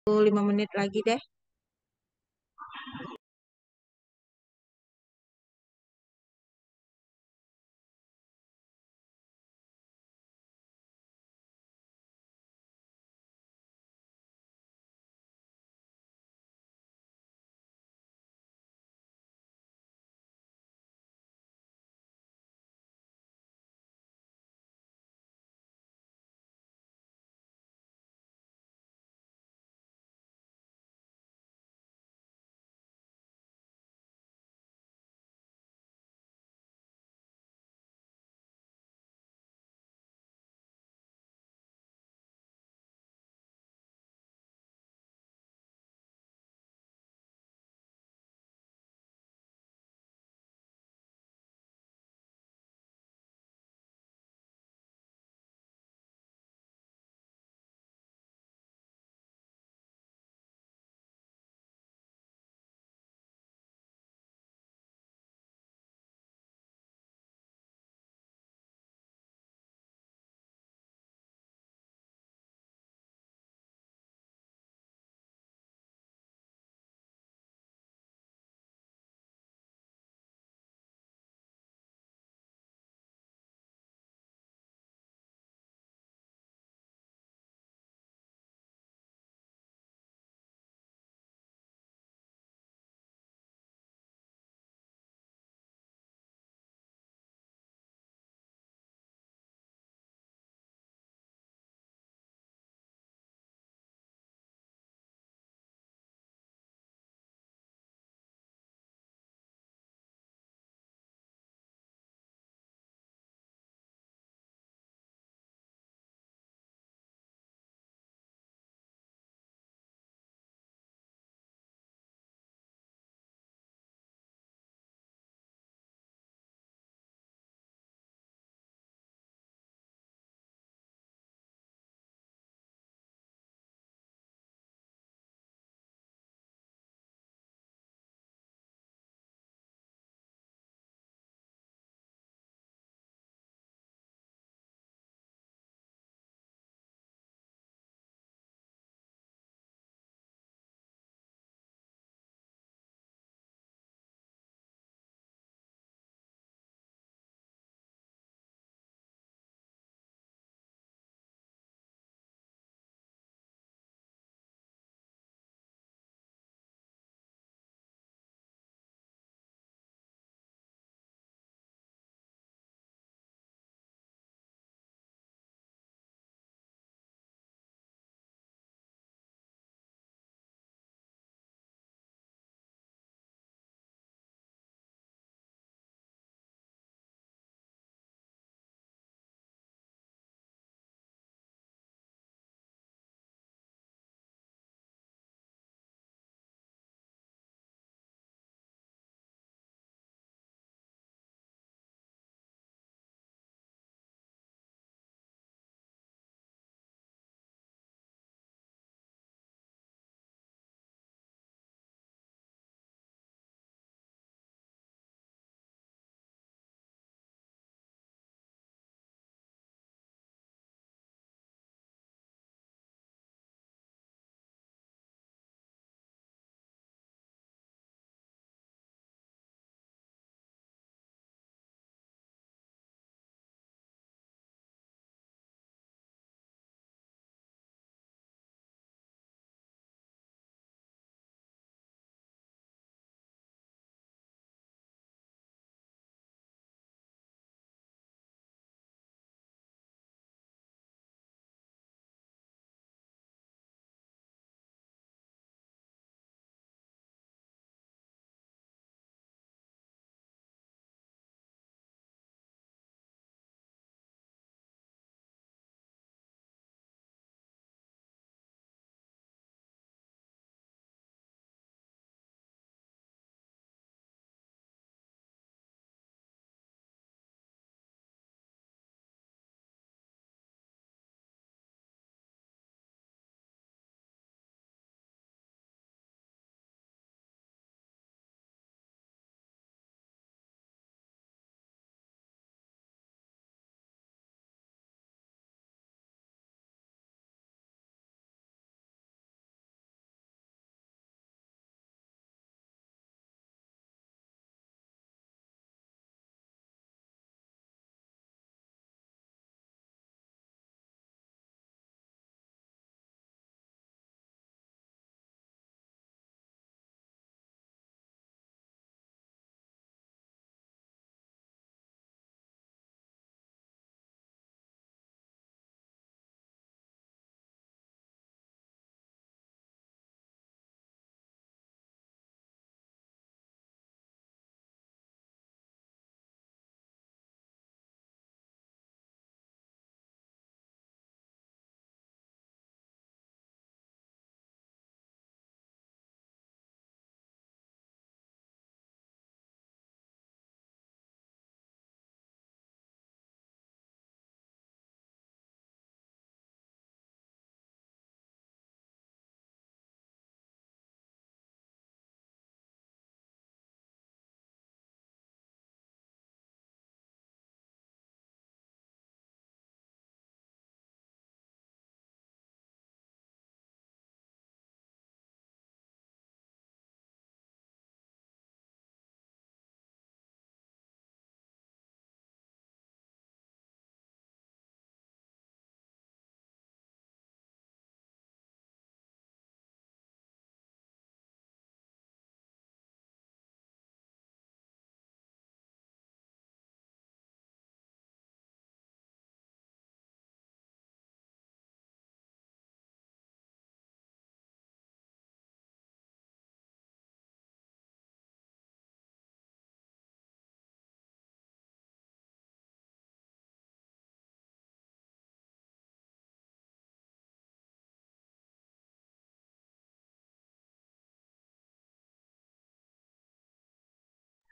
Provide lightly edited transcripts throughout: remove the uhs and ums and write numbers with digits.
5 menit lagi deh.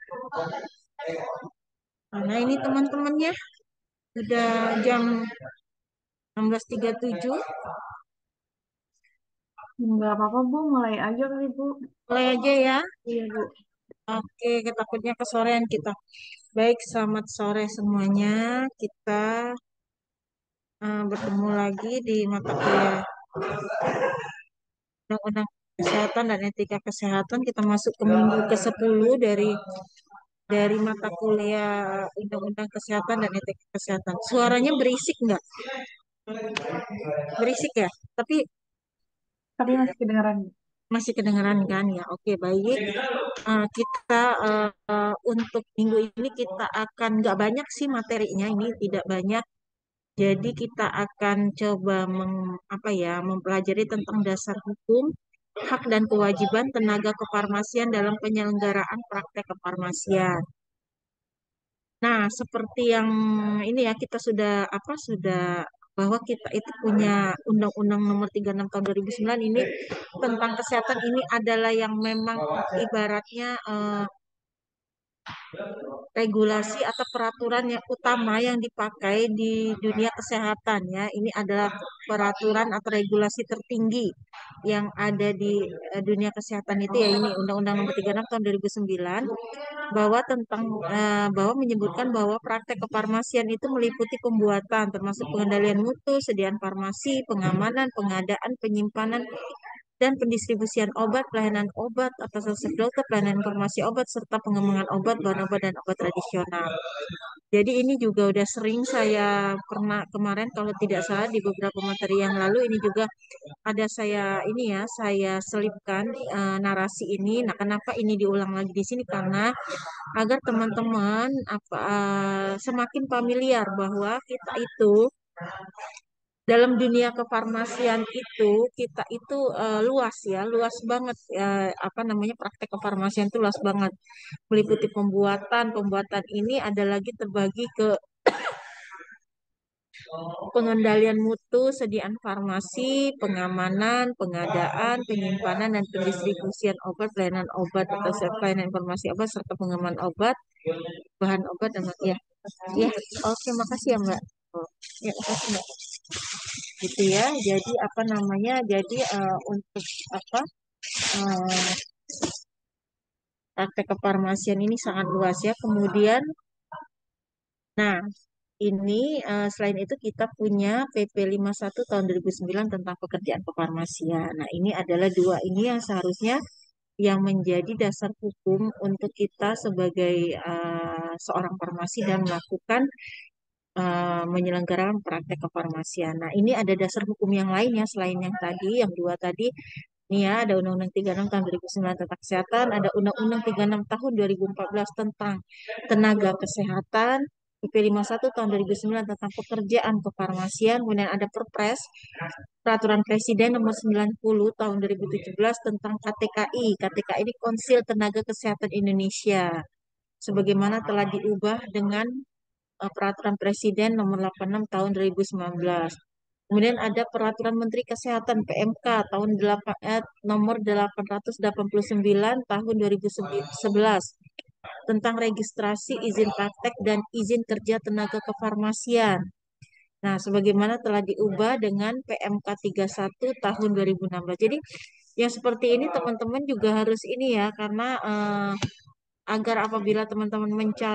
Nah, ini teman-temannya udah jam 16.37. Nggak apa-apa, Bu. Mulai aja kali, Bu. Mulai aja ya. Iya, Bu. Oke, takutnya kesorean kita. Baik, selamat sore semuanya. Kita bertemu lagi di mata kuliah Undang-Undang Kesehatan dan Etika Kesehatan. Kita masuk ke minggu ke-10 dari mata kuliah Undang-Undang Kesehatan dan Etika Kesehatan. Suaranya berisik nggak? Berisik ya? Tapi Tapi masih kedengaran. masih kedengaran kan ya? Oke, baik. Kita untuk minggu ini kita akan nggak banyak sih materinya, ini tidak banyak. Jadi kita akan coba mempelajari tentang dasar hukum, hak dan kewajiban tenaga kefarmasian dalam penyelenggaraan praktek kefarmasian. Nah, seperti yang ini ya, kita sudah bahwa kita itu punya Undang-Undang Nomor 36 Tahun 2009 ini tentang kesehatan, ini adalah yang memang ibaratnya regulasi atau peraturan yang utama yang dipakai di dunia kesehatan ya. Ini adalah peraturan atau regulasi tertinggi yang ada di dunia kesehatan itu ya, ini Undang-Undang Nomor 36 Tahun 2009, bahwa menyebutkan bahwa praktek kefarmasian itu meliputi pembuatan termasuk pengendalian mutu, sediaan farmasi, pengamanan, pengadaan, penyimpanan dan pendistribusian obat, pelayanan obat atas resep dokter, pelayanan informasi obat, serta pengembangan obat, bahan obat, dan obat tradisional. Jadi ini juga udah sering saya pernah kemarin kalau tidak salah di beberapa materi yang lalu ini juga ada saya selipkan narasi ini. Nah, kenapa ini diulang lagi di sini? Karena agar teman-teman semakin familiar bahwa kita itu dalam dunia kefarmasian itu kita itu luas ya, luas banget, praktek kefarmasian itu luas banget, meliputi pembuatan ini ada lagi terbagi ke pengendalian mutu, sediaan farmasi, pengamanan, pengadaan, penyimpanan dan pendistribusian obat, pelayanan obat atau pelayanan informasi obat serta pengembangan obat, bahan obat dan ya. Ya, oke, makasih ya Mbak. Oh, ya, makasih Mbak. Gitu ya. Jadi Jadi untuk apa? eh, Praktek kefarmasian ini sangat luas ya. Kemudian, nah ini selain itu kita punya PP 51 tahun 2009 tentang pekerjaan kefarmasian. Nah, ini adalah dua ini yang seharusnya yang menjadi dasar hukum untuk kita sebagai seorang farmasi dan melakukan menyelenggarakan praktek kefarmasian. Nah, ini ada dasar hukum yang lainnya selain yang tadi, yang dua tadi. Ini ya, ada Undang-Undang 36 tahun 2009 tentang kesehatan, ada Undang-Undang 36 tahun 2014 tentang tenaga kesehatan, PP 51 tahun 2009 tentang pekerjaan kefarmasian, kemudian ada Perpres, Peraturan Presiden nomor 90 tahun 2017 tentang KTKI. KTKI ini Konsil Tenaga Kesehatan Indonesia. Sebagaimana telah diubah dengan Peraturan Presiden nomor 86 tahun 2019. Kemudian ada Peraturan Menteri Kesehatan PMK tahun nomor 889 tahun 2011 tentang registrasi izin praktek dan izin kerja tenaga kefarmasian. Nah, sebagaimana telah diubah dengan PMK 31 tahun 2016. Jadi, yang seperti ini teman-teman juga harus ini ya, karena agar apabila teman-teman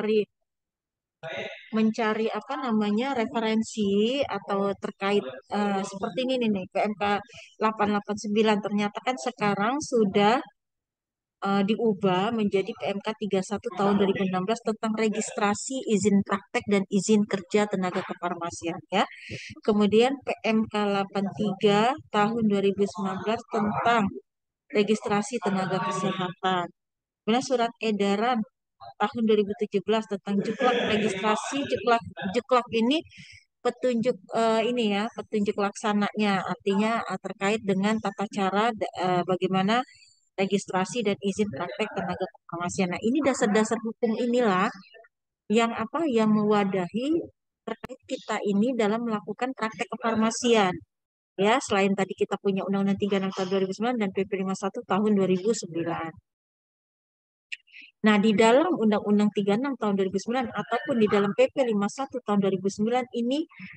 mencari referensi atau terkait seperti ini nih PMK 889 ternyata kan sekarang sudah diubah menjadi PMK 31 tahun 2016 tentang registrasi izin praktek dan izin kerja tenaga kefarmasian ya. Kemudian PMK 83 tahun 2019 tentang registrasi tenaga kesehatan. Kemudian surat edaran tahun 2017 tentang juklak registrasi. Juklak ini petunjuk petunjuk laksananya, artinya terkait dengan tata cara bagaimana registrasi dan izin praktek tenaga kefarmasian. Nah, ini dasar-dasar hukum inilah yang mewadahi terkait kita ini dalam melakukan praktek kefarmasian. Ya, selain tadi kita punya Undang-Undang 36 tahun 2009 dan PP 51 tahun 2009. Nah, di dalam Undang-Undang 36 tahun 2009 ataupun di dalam PP 51 tahun 2009 ini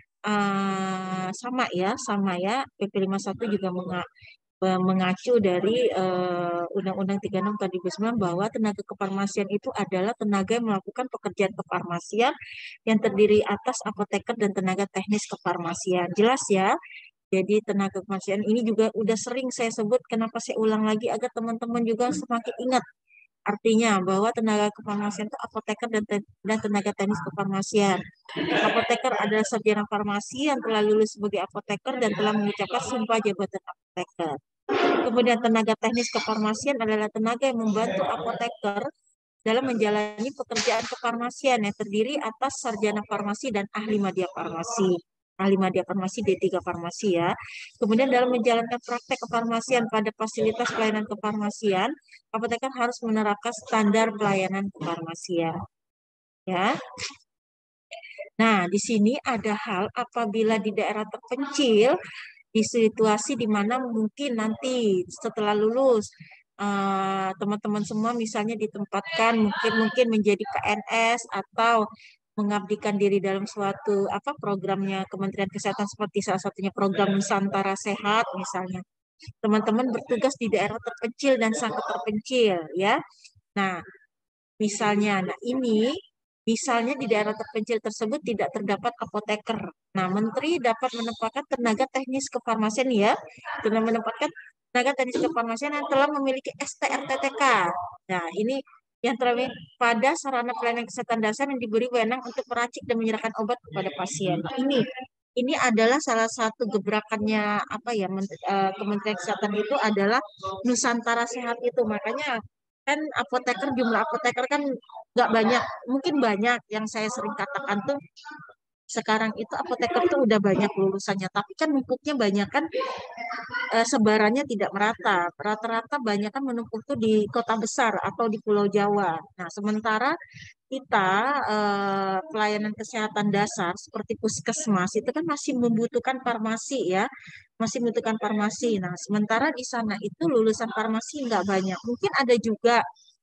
sama ya. PP 51 juga mengacu dari Undang-Undang 36 tahun 2009 bahwa tenaga kefarmasian itu adalah tenaga yang melakukan pekerjaan kefarmasian yang terdiri atas apoteker dan tenaga teknis kefarmasian. Jelas ya? Jadi tenaga kefarmasian ini juga udah sering saya sebut, kenapa saya ulang lagi agar teman-teman juga semakin ingat. Artinya bahwa tenaga kefarmasian itu apoteker dan tenaga teknis kefarmasian. Apoteker adalah sarjana farmasi yang telah lulus sebagai apoteker dan telah mengucapkan sumpah jabatan apoteker. Kemudian tenaga teknis kefarmasian adalah tenaga yang membantu apoteker dalam menjalani pekerjaan kefarmasian yang terdiri atas sarjana farmasi dan ahli madya farmasi. Ahli madya farmasi D3 farmasi ya. Kemudian dalam menjalankan praktek kefarmasian pada fasilitas pelayanan kefarmasian, apoteker harus menerapkan standar pelayanan kefarmasian. Ya. Nah, di sini ada hal apabila di daerah terpencil, di situasi di mana mungkin nanti setelah lulus teman-teman semua misalnya ditempatkan mungkin menjadi PNS atau mengabdikan diri dalam suatu programnya Kementerian Kesehatan seperti salah satunya program Nusantara Sehat misalnya. Teman-teman bertugas di daerah terpencil dan sangat terpencil ya. Nah, misalnya di daerah terpencil tersebut tidak terdapat apoteker. Nah, Menteri dapat menempatkan tenaga teknis kefarmasian ya, dengan menempatkan tenaga teknis kefarmasian yang telah memiliki STRTTK. Nah, ini yang terakhir pada sarana pelayanan kesehatan dasar yang diberi wewenang untuk meracik dan menyerahkan obat kepada pasien. Nah, ini adalah salah satu gebrakannya Kementerian Kesehatan itu adalah Nusantara Sehat itu. Makanya kan jumlah apoteker kan nggak banyak, mungkin banyak yang saya sering katakan tuh sekarang itu apoteker tuh udah banyak lulusannya, tapi kan numpuknya banyak kan sebarannya tidak merata. Rata-rata banyak kan menumpuk tuh di kota besar atau di Pulau Jawa. Nah, sementara kita pelayanan kesehatan dasar seperti puskesmas itu kan masih membutuhkan farmasi ya, masih membutuhkan farmasi. Nah, sementara di sana itu lulusan farmasi nggak banyak. Mungkin ada juga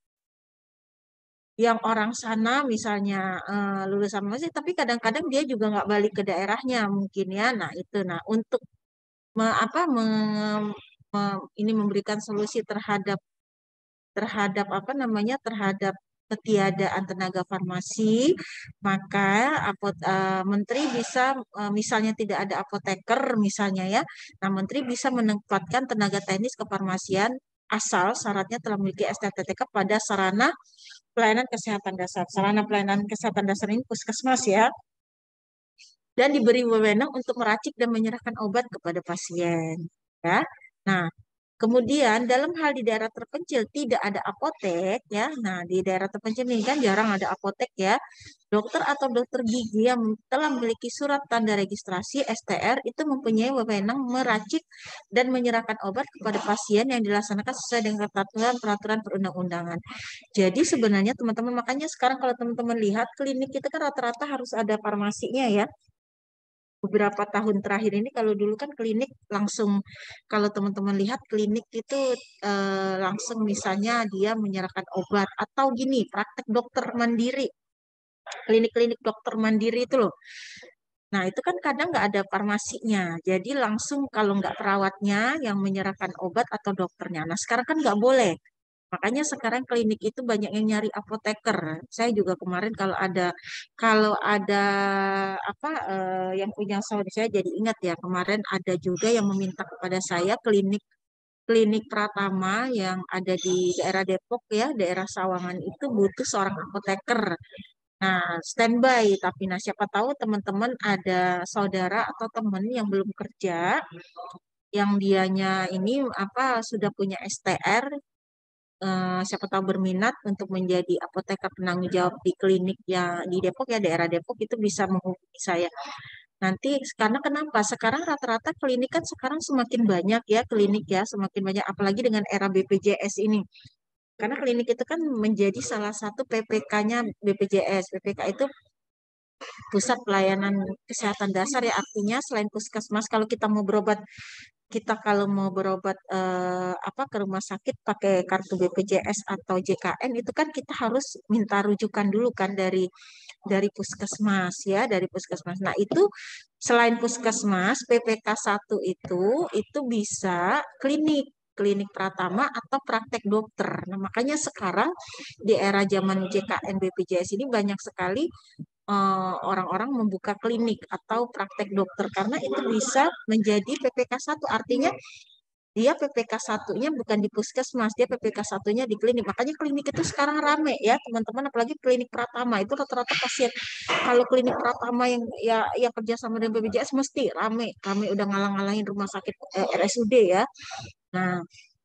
yang orang sana misalnya lulusan farmasi, tapi kadang-kadang dia juga nggak balik ke daerahnya mungkin ya. Nah, itu. Nah, untuk me- apa me- ini memberikan solusi terhadap terhadap terhadap ketiadaan tenaga farmasi, maka menteri bisa misalnya tidak ada apoteker misalnya ya, nah menteri bisa menempatkan tenaga teknis kefarmasian asal syaratnya telah memiliki STTTK pada sarana pelayanan kesehatan dasar. Sarana pelayanan kesehatan dasar ini puskesmas ya, dan diberi wewenang untuk meracik dan menyerahkan obat kepada pasien. Ya. Nah, kemudian dalam hal di daerah terpencil tidak ada apotek ya. Nah, di daerah terpencil ini kan jarang ada apotek ya. Dokter atau dokter gigi yang telah memiliki surat tanda registrasi STR itu mempunyai wewenang meracik dan menyerahkan obat kepada pasien yang dilaksanakan sesuai dengan peraturan perundang-undangan. Jadi sebenarnya teman-teman, makanya sekarang kalau teman-teman lihat klinik kita kan rata-rata harus ada farmasinya ya. Beberapa tahun terakhir ini kalau dulu kan klinik langsung, kalau teman-teman lihat klinik itu langsung misalnya dia menyerahkan obat atau gini praktek dokter mandiri, klinik-klinik dokter mandiri itu loh. Nah itu kan kadang nggak ada farmasinya, jadi langsung kalau nggak perawatnya yang menyerahkan obat atau dokternya. Nah sekarang kan nggak boleh. Makanya sekarang klinik itu banyak yang nyari apoteker. Saya juga kemarin kalau ada yang punya saudara saya jadi ingat ya kemarin ada juga yang meminta kepada saya klinik klinik Pratama yang ada di daerah Depok ya, daerah Sawangan itu butuh seorang apoteker. Nah, standby tapi nah siapa tahu teman-teman ada saudara atau teman yang belum kerja yang dianya ini sudah punya STR, siapa tahu berminat untuk menjadi apoteker penanggung jawab di klinik yang di Depok ya, daerah Depok itu bisa menghubungi saya. Nanti karena kenapa? Sekarang rata-rata klinik kan sekarang semakin banyak ya, klinik ya semakin banyak apalagi dengan era BPJS ini. Karena klinik itu kan menjadi salah satu PPK-nya BPJS. PPK itu Pusat Pelayanan Kesehatan Dasar ya, artinya selain puskesmas kalau kita mau berobat kita kalau mau berobat apa ke rumah sakit pakai kartu BPJS atau JKN itu kan kita harus minta rujukan dulu kan dari puskesmas ya, dari puskesmas. Nah, itu selain puskesmas, PPK 1 itu bisa klinik, klinik pratama atau praktek dokter. Nah, makanya sekarang di era zaman JKN BPJS ini banyak sekali orang-orang membuka klinik atau praktek dokter karena itu bisa menjadi PPK 1. Artinya dia PPK 1-nya bukan di puskesmas, dia PPK 1-nya di klinik. Makanya klinik itu sekarang rame ya, teman-teman, apalagi klinik Pratama itu rata-rata pasien. Kalau klinik Pratama yang kerja sama dengan BPJS mesti rame, rame udah ngalang-ngalangin rumah sakit RSUD ya. Nah,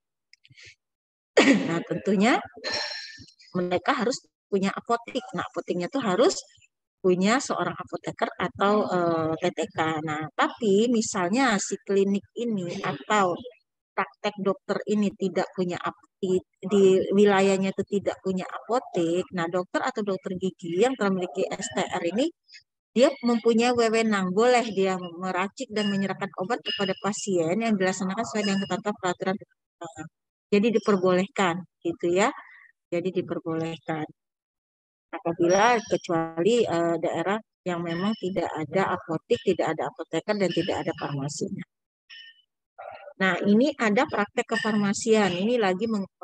nah tentunya mereka harus punya apotik. Nah, apotiknya tuh harus punya seorang apoteker atau TTK. Nah, tapi misalnya si klinik ini atau praktek dokter ini tidak punya di wilayahnya itu tidak punya apotek. Nah, dokter atau dokter gigi yang telah memiliki STR ini dia mempunyai wewenang, boleh dia meracik dan menyerahkan obat kepada pasien yang dilaksanakan sesuai dengan ketentuan peraturan. Jadi diperbolehkan, gitu ya. Jadi diperbolehkan apabila kecuali daerah yang memang tidak ada apotek, tidak ada apoteker dan tidak ada farmasinya. Nah, ini ada praktek kefarmasian. Ini lagi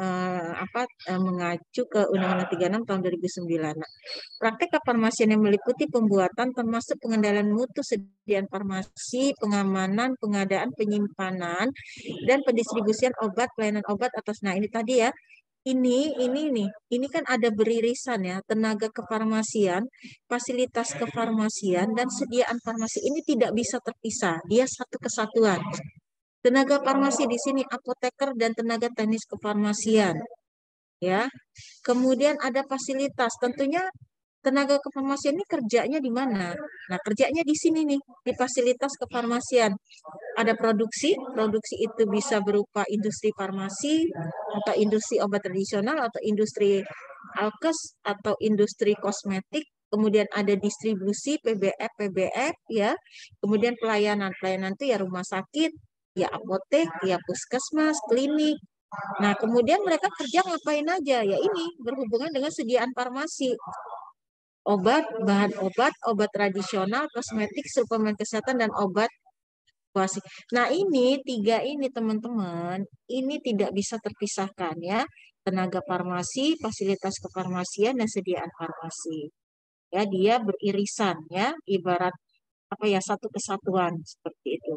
mengacu ke Undang-Undang 36 tahun 2009. Nah, praktek kefarmasian yang meliputi pembuatan termasuk pengendalian mutu sediaan farmasi, pengamanan, pengadaan, penyimpanan, dan pendistribusian obat, pelayanan obat atas. Nah, ini tadi ya. Ini kan ada beririsan ya, tenaga kefarmasian, fasilitas kefarmasian, dan sediaan farmasi ini tidak bisa terpisah. Dia satu kesatuan. Tenaga farmasi di sini apoteker dan tenaga teknis kefarmasian, ya. Kemudian ada fasilitas. Tentunya tenaga kefarmasian ini kerjanya di mana? Nah, kerjanya di sini nih, di fasilitas kefarmasian. Ada produksi, produksi itu bisa berupa industri farmasi atau industri obat tradisional atau industri alkes atau industri kosmetik. Kemudian ada distribusi PBF ya. Kemudian pelayanan, pelayanan itu ya rumah sakit, ya apotek, ya puskesmas, klinik. Nah, kemudian mereka kerja ngapain aja? Ya ini berhubungan dengan sediaan farmasi, obat, bahan obat, obat tradisional, kosmetik, suplemen kesehatan, dan obat situasi. Nah, ini tiga ini teman-teman, ini tidak bisa terpisahkan ya. Tenaga farmasi, fasilitas kefarmasian dan sediaan farmasi. Ya, dia beririsan ya, ibarat apa ya satu kesatuan seperti itu.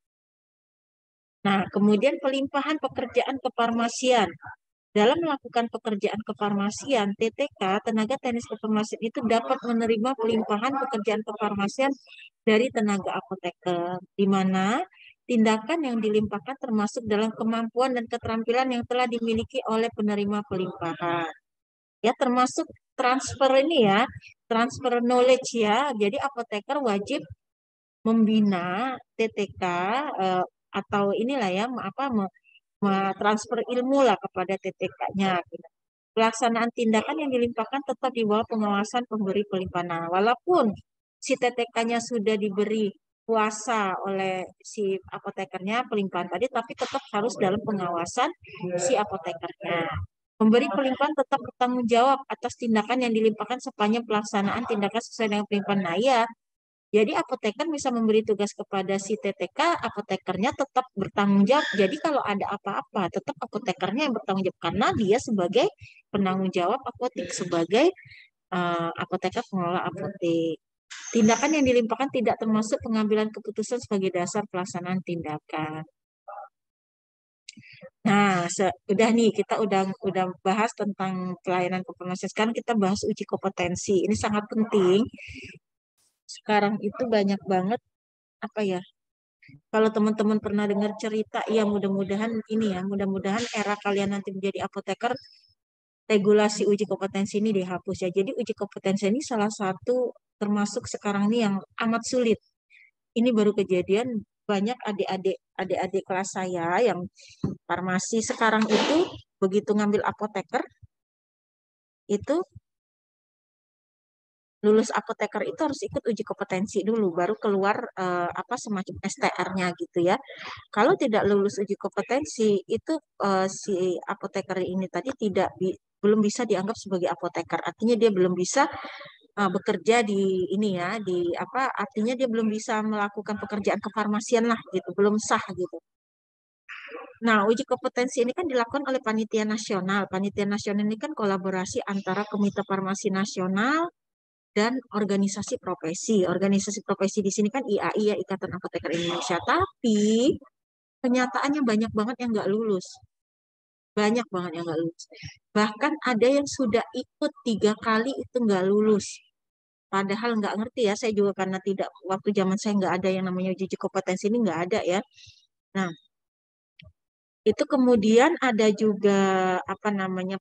Nah, kemudian pelimpahan pekerjaan kefarmasian. Dalam melakukan pekerjaan kefarmasian, TTK, tenaga teknis kefarmasian itu dapat menerima pelimpahan pekerjaan kefarmasian dari tenaga apoteker, di mana tindakan yang dilimpahkan termasuk dalam kemampuan dan keterampilan yang telah dimiliki oleh penerima pelimpahan. Ya, termasuk transfer ini ya, transfer knowledge ya. Jadi apoteker wajib membina TTK atau inilah ya, transfer ilmu lah kepada TTK-nya. Pelaksanaan tindakan yang dilimpahkan tetap di bawah pengawasan pemberi pelimpahan. Nah, walaupun si TTK-nya sudah diberi kuasa oleh si apotekernya pelimpahan tadi, tapi tetap harus dalam pengawasan si apotekernya. Pemberi pelimpahan tetap bertanggung jawab atas tindakan yang dilimpahkan sepanjang pelaksanaan tindakan sesuai dengan pelimpahan. Nah, ya, jadi apoteker bisa memberi tugas kepada si TTK, apotekernya tetap bertanggung jawab. Jadi kalau ada apa-apa, tetap apotekernya yang bertanggung jawab karena dia sebagai penanggung jawab apotek, sebagai apoteker pengelola apotek. Tindakan yang dilimpahkan tidak termasuk pengambilan keputusan sebagai dasar pelaksanaan tindakan. Nah, udah nih kita udah bahas tentang pelayanan kefarmasian. Sekarang kita bahas uji kompetensi. Ini sangat penting. Sekarang itu banyak banget apa ya? Kalau teman-teman pernah dengar cerita, ya mudah-mudahan ini ya, mudah-mudahan era kalian nanti menjadi apoteker, regulasi uji kompetensi ini dihapus ya. Jadi uji kompetensi ini salah satu termasuk sekarang ini yang amat sulit. Ini baru kejadian banyak adik-adik kelas saya yang farmasi sekarang itu begitu ngambil apoteker itu lulus apoteker itu harus ikut uji kompetensi dulu, baru keluar apa semacam STR-nya gitu ya. Kalau tidak lulus uji kompetensi, itu si apoteker ini tadi belum bisa dianggap sebagai apoteker. Artinya dia belum bisa bekerja di ini ya, di apa? Artinya dia belum bisa melakukan pekerjaan kefarmasian lah gitu, belum sah gitu. Nah, uji kompetensi ini kan dilakukan oleh panitia nasional. Panitia nasional ini kan kolaborasi antara Komite Farmasi Nasional dan organisasi profesi. Organisasi profesi di sini kan IAI ya, Ikatan Apoteker Indonesia. Tapi kenyataannya banyak banget yang nggak lulus. Banyak banget yang nggak lulus. Bahkan ada yang sudah ikut 3 kali itu nggak lulus. Padahal nggak ngerti ya, saya juga karena tidak, waktu zaman saya nggak ada yang namanya uji kompetensi ini nggak ada ya. Nah, itu kemudian ada juga apa namanya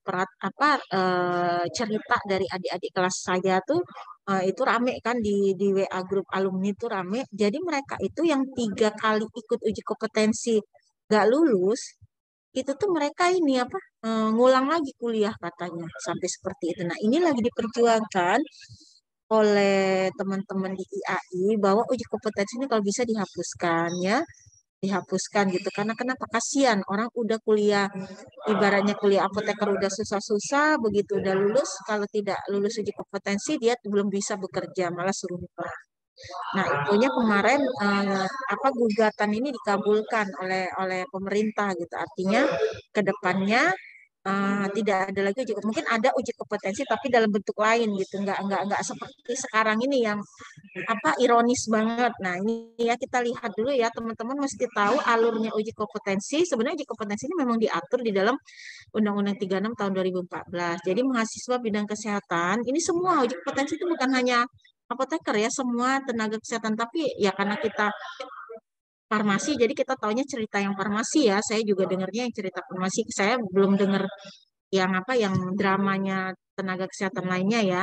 cerita dari adik-adik kelas saya tuh itu rame kan di WA grup alumni itu rame. Jadi mereka itu yang 3 kali ikut uji kompetensi nggak lulus, itu tuh mereka ini apa ngulang lagi kuliah katanya sampai seperti itu. Nah, ini lagi diperjuangkan oleh teman-teman di IAI bahwa uji kompetensi ini kalau bisa dihapuskan ya, dihapuskan gitu. Karena kenapa? Kasihan orang udah kuliah, ibaratnya kuliah apoteker udah susah-susah, begitu udah lulus, kalau tidak lulus uji kompetensi dia belum bisa bekerja, malah suruh pulang. Nah, itunya kemarin apa gugatan ini dikabulkan oleh oleh pemerintah gitu. Artinya ke depannya tidak ada lagi mungkin ada uji kompetensi tapi dalam bentuk lain gitu. Nggak seperti sekarang ini yang apa ironis banget. Nah, ini ya kita lihat dulu ya teman-teman mesti tahu alurnya uji kompetensi. Sebenarnya uji kompetensi ini memang diatur di dalam Undang-Undang 36 tahun 2014. Jadi mahasiswa bidang kesehatan ini semua uji kompetensi itu bukan hanya apoteker ya, semua tenaga kesehatan. Tapi ya karena kita farmasi, jadi kita taunya cerita yang farmasi ya. Saya juga dengarnya yang cerita farmasi. Saya belum dengar yang apa, yang dramanya tenaga kesehatan lainnya ya.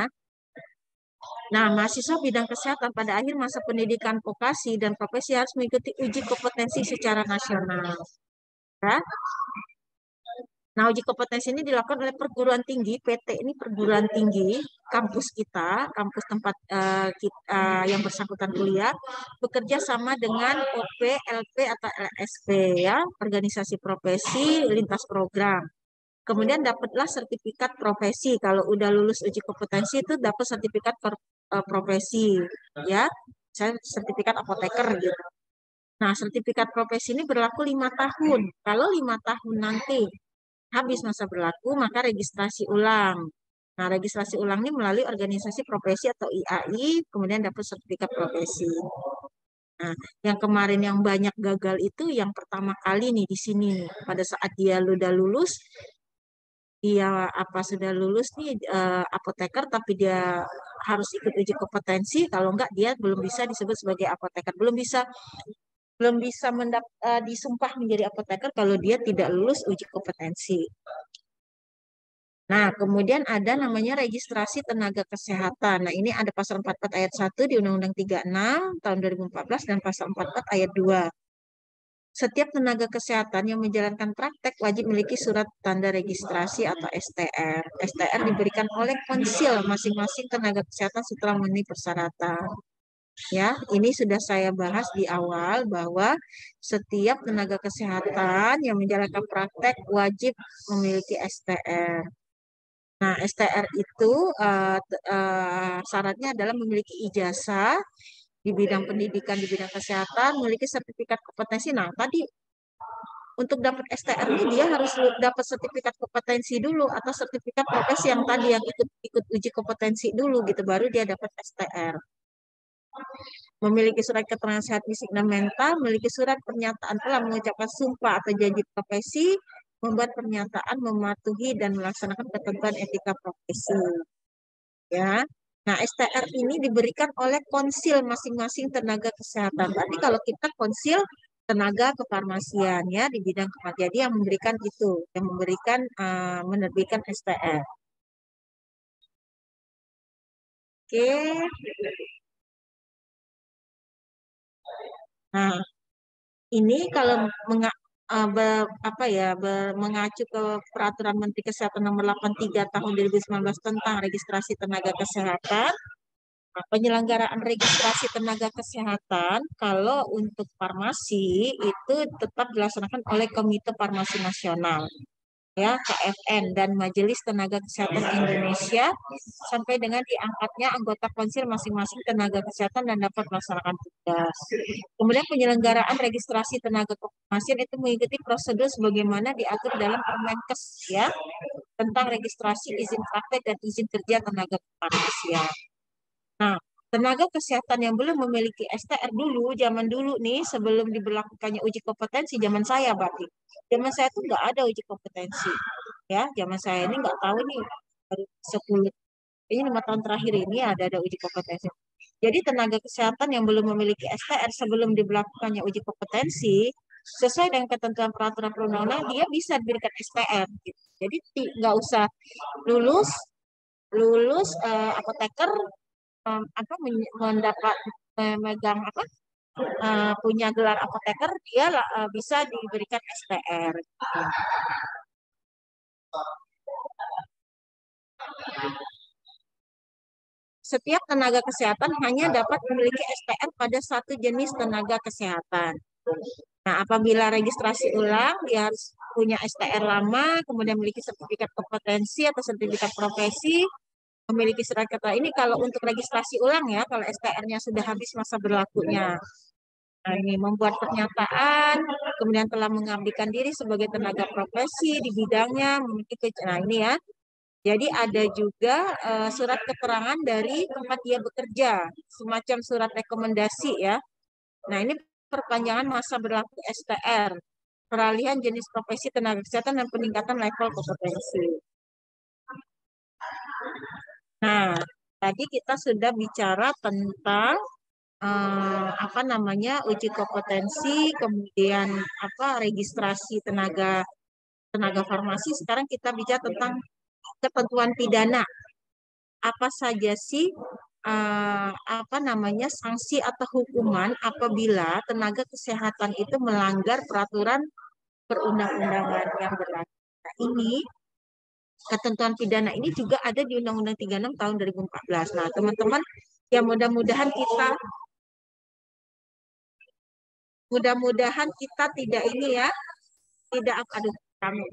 Nah, mahasiswa bidang kesehatan pada akhir masa pendidikan vokasi dan profesi harus mengikuti uji kompetensi secara nasional. Ya. Nah, uji kompetensi ini dilakukan oleh perguruan tinggi, PT ini perguruan tinggi, kampus kita, kampus tempat kita yang bersangkutan kuliah, bekerja sama dengan OP, LP atau LSP ya, organisasi profesi lintas program. Kemudian dapatlah sertifikat profesi. Kalau udah lulus uji kompetensi itu dapat sertifikat profesi ya. Saya sertifikat apoteker gitu. Nah, sertifikat profesi ini berlaku 5 tahun. Kalau 5 tahun nanti habis masa berlaku, maka registrasi ulang. Nah, registrasi ulang ini melalui organisasi profesi atau IAI, kemudian dapat sertifikat profesi. Nah, yang kemarin yang banyak gagal itu yang pertama kali nih di sini nih. Pada saat dia udah lulus, dia apa sudah lulus nih apoteker, tapi dia harus ikut uji kompetensi. Kalau enggak, dia belum bisa disebut sebagai apoteker, belum bisa disumpah menjadi apoteker kalau dia tidak lulus uji kompetensi. Nah, kemudian ada namanya registrasi tenaga kesehatan. Nah, ini ada pasal 44 ayat 1 di Undang-Undang 36 tahun 2014 dan pasal 44 ayat 2. Setiap tenaga kesehatan yang menjalankan praktek wajib memiliki surat tanda registrasi atau STR. STR diberikan oleh konsil masing-masing tenaga kesehatan setelah memenuhi persyaratan. Ya, ini sudah saya bahas di awal bahwa setiap tenaga kesehatan yang menjalankan praktek wajib memiliki STR. Nah, STR itu syaratnya adalah memiliki ijazah di bidang pendidikan, di bidang kesehatan, memiliki sertifikat kompetensi. Nah, tadi untuk dapat STR ini dia harus dapat sertifikat kompetensi dulu atau sertifikat profesi yang tadi yang ikut uji kompetensi dulu gitu, baru dia dapat STR. Memiliki surat keterangan sehat fisik dan mental, memiliki surat pernyataan telah mengucapkan sumpah atau janji profesi, membuat pernyataan mematuhi dan melaksanakan ketentuan etika profesi. Ya. Nah, STR ini diberikan oleh konsil masing-masing tenaga kesehatan. Tapi kalau kita konsil tenaga kefarmasian ya di bidang kematian, dia yang memberikan itu, yang memberikan menerbitkan STR. Oke. Nah, ini kalau mengacu ke Peraturan Menteri Kesehatan Nomor 83 Tahun 2019 tentang registrasi tenaga kesehatan, Nah, penyelenggaraan registrasi tenaga kesehatan kalau untuk farmasi itu tetap dilaksanakan oleh Komite Farmasi Nasional, ya, KFN, dan Majelis Tenaga Kesehatan Indonesia sampai dengan diangkatnya anggota konsil masing-masing tenaga kesehatan dan dapat melaksanakan tugas. Kemudian penyelenggaraan registrasi tenaga kefarmasian itu mengikuti prosedur sebagaimana diatur dalam Permenkes, ya, tentang registrasi izin praktek dan izin kerja tenaga kefarmasian. Nah, tenaga kesehatan yang belum memiliki STR dulu, zaman dulu nih, sebelum diberlakukannya uji kompetensi, zaman saya berarti. Zaman saya tuh nggak ada uji kompetensi. Ya, zaman saya ini nggak tahu nih, baru 10, ini 5 tahun terakhir ini ada uji kompetensi. Jadi tenaga kesehatan yang belum memiliki STR sebelum diberlakukannya uji kompetensi, sesuai dengan ketentuan peraturan perundang-undangan, dia bisa diberikan STR. Gitu. Jadi nggak usah lulus lulus apoteker, apa mendapat memegang apa punya gelar apoteker, dia bisa diberikan STR. Setiap tenaga kesehatan hanya dapat memiliki STR pada satu jenis tenaga kesehatan. Nah, apabila registrasi ulang, dia harus punya STR lama, kemudian memiliki sertifikat kompetensi atau sertifikat profesi, memiliki surat keterangan. Ini kalau untuk registrasi ulang, ya, kalau STR-nya sudah habis masa berlakunya. Nah, ini membuat pernyataan, kemudian telah mengabdikan diri sebagai tenaga profesi di bidangnya, memiliki, nah ini ya. Jadi ada juga surat keterangan dari tempat dia bekerja, semacam surat rekomendasi, ya. Nah, ini perpanjangan masa berlaku STR, peralihan jenis profesi tenaga kesehatan dan peningkatan level kompetensi. Nah, tadi kita sudah bicara tentang apa namanya uji kompetensi, kemudian apa registrasi tenaga tenaga farmasi. Sekarang kita bicara tentang ketentuan pidana. Apa saja sih apa namanya sanksi atau hukuman apabila tenaga kesehatan itu melanggar peraturan perundang-undangan yang berlaku. Nah, ini ketentuan pidana ini juga ada di Undang-Undang 36 tahun 2014. Nah, teman-teman, ya mudah-mudahan kita tidak ini ya, tidak aduh kami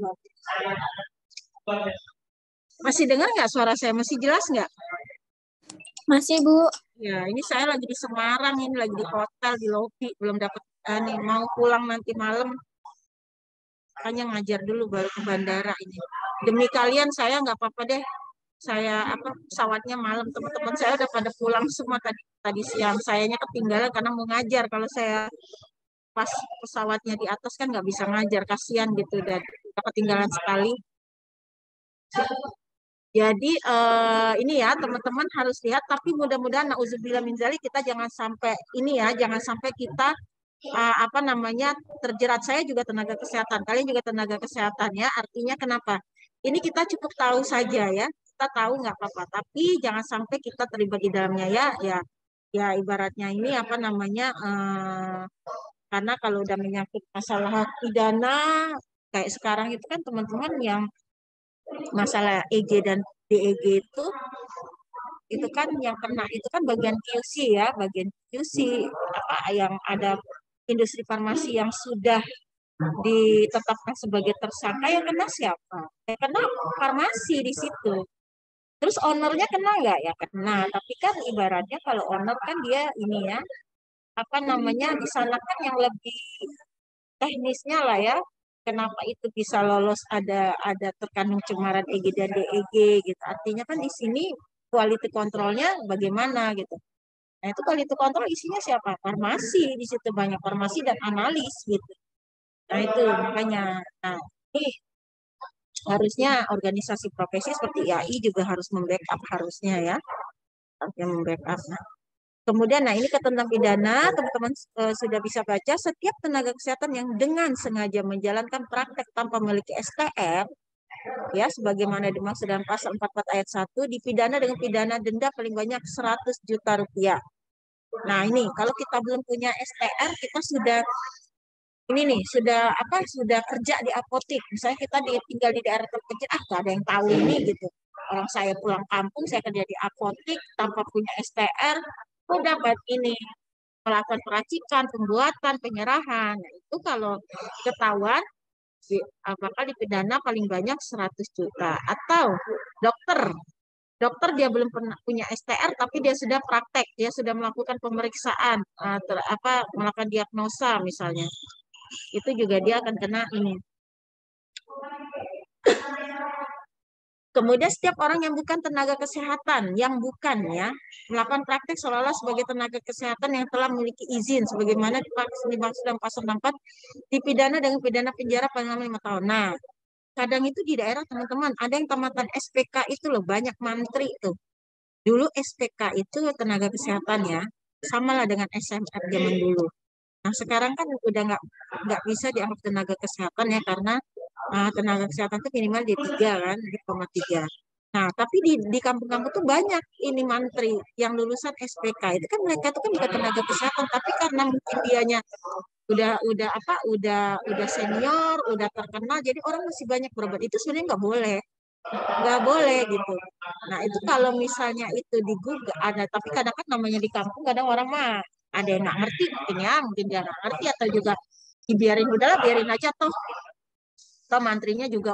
masih dengar nggak suara saya, masih jelas nggak? Masih, Bu. Ya, ini saya lagi di Semarang, ini lagi di hotel, di lobi, belum dapat nih, mau pulang nanti malam, makanya ngajar dulu baru ke bandara ini. Demi kalian saya nggak apa-apa deh, saya apa pesawatnya malam, teman-teman saya udah pada pulang semua tadi siang, sayanya ketinggalan karena mau ngajar. Kalau saya pas pesawatnya di atas kan nggak bisa ngajar, kasihan gitu, dan ketinggalan sekali. Jadi ini ya teman-teman harus lihat, tapi mudah-mudahan nauzubillah min dzalik kita jangan sampai ini ya, jangan sampai kita apa namanya terjerat. Saya juga tenaga kesehatan, kalian juga tenaga kesehatan, ya. Artinya kenapa? Ini kita cukup tahu saja, ya. Kita tahu nggak apa-apa, tapi jangan sampai kita terlibat di dalamnya, ya. Ya ibaratnya ini apa namanya karena kalau udah menyangkut masalah pidana kayak sekarang itu kan teman-teman, yang masalah EG dan DEG itu kan yang kena itu kan bagian QC, ya, bagian QC apa yang ada industri farmasi yang sudah ditetapkan sebagai tersangka, yang kena siapa? Yang kena farmasi di situ. Terus ownernya kena nggak? Ya kena. Tapi kan ibaratnya kalau owner kan dia ini ya apa namanya di sana kan yang lebih teknisnya lah, ya. Kenapa itu bisa lolos, ada terkandung cemaran EG dan DEG gitu. Artinya kan di sini quality controlnya bagaimana gitu. Nah, itu quality control isinya siapa? Farmasi, di situ banyak farmasi dan analis gitu. Nah, itu makanya. Nah, ini harusnya organisasi profesi seperti IAI juga harus membackup, harusnya, ya. Harusnya membackup. Nah, kemudian, nah ini ketentuan pidana, teman-teman sudah bisa baca, setiap tenaga kesehatan yang dengan sengaja menjalankan praktek tanpa memiliki STR, ya, sebagaimana dimaksud dalam pasal 44 ayat 1, dipidana dengan pidana denda paling banyak 100 juta rupiah. Nah, ini kalau kita belum punya STR, kita sudah ini nih, sudah kerja di apotek. Misalnya kita tinggal di daerah terpencil, gak ada yang tahu ini gitu. orang saya pulang kampung, saya kerja di apotik tanpa punya STR, kok dapat ini melakukan peracikan, pembuatan, penyerahan. Nah, itu kalau ketahuan bakal dipidana paling banyak 100 juta. Atau dokter, dokter dia belum pernah punya STR tapi dia sudah praktek, dia sudah melakukan pemeriksaan, melakukan diagnosa misalnya. Itu juga dia akan kena ini. Kemudian setiap orang yang bukan tenaga kesehatan, yang bukan ya, melakukan praktek seolah-olah sebagai tenaga kesehatan yang telah memiliki izin, sebagaimana dimaksud dalam pasal 64, dipidana dengan pidana penjara paling lama 5 tahun. Nah, kadang itu di daerah teman-teman, ada yang tamatan SPK itu loh, banyak mantri itu. Dulu SPK itu tenaga kesehatan ya, samalah dengan SMR zaman dulu. Nah, sekarang kan udah nggak bisa dianggap tenaga kesehatan ya, karena tenaga kesehatan itu minimal D3 kan, D,3. Nah, tapi di kampung-kampung tuh banyak ini mantri yang lulusan SPK. Itu kan mereka tuh kan bukan tenaga kesehatan, tapi karena mungkin dianya udah senior, udah terkenal, jadi orang masih banyak berobat. Itu sebenarnya nggak boleh gitu. Nah, itu kalau misalnya itu digugah ada, tapi kadang kan namanya di kampung kadang orang mah ada yang nggak ngerti mungkin ya, mungkin dia nggak ngerti atau juga dibiarin, udahlah biarin aja toh mantrinya juga